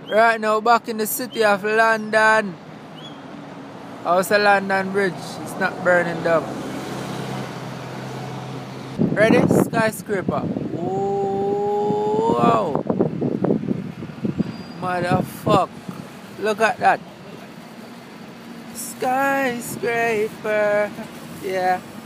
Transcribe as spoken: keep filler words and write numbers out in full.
Right now, back in the city of London. How's the London Bridge? It's not burning down. Ready? Skyscraper. Oh, wow. Motherfuck. Look at that. Skyscraper. Yeah.